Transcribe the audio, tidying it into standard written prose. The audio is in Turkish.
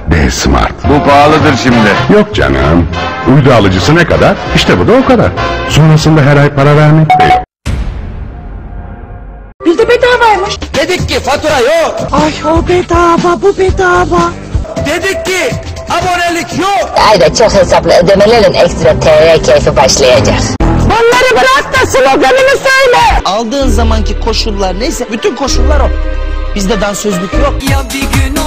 D-Smart. Bu pahalıdır şimdi. Yok canım. Uydu alıcısı ne kadar? İşte bu da o kadar. Sonrasında her ay para vermek de yok. Bir de bedavaymış. Dedik ki fatura yok. Ay o bedava, bu bedava. Dedik ki abonelik yok. Ayda çok hesaplı ödemelerin ekstra TR keyfi başlayacak. Bunları bırak da sloganını söyle. Aldığın zamanki koşullar neyse bütün koşullar o. Bizde dansözlük yok. Ya bir gün